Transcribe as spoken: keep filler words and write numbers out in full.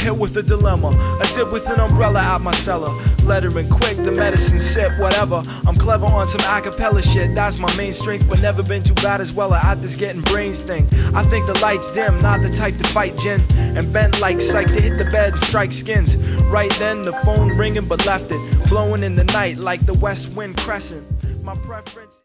hit with a dilemma, a tip with an umbrella out my cellar. Lettering quick, the medicine sip, whatever. I'm clever on some acapella shit, that's my main strength, but never been too bad as well at this getting brains thing. I think the lights dim, not the type to fight gin, and bent like psych to hit the bed and strike skins. Right then, the phone ringing, but left it blowing in the night like the west wind crescent. My preference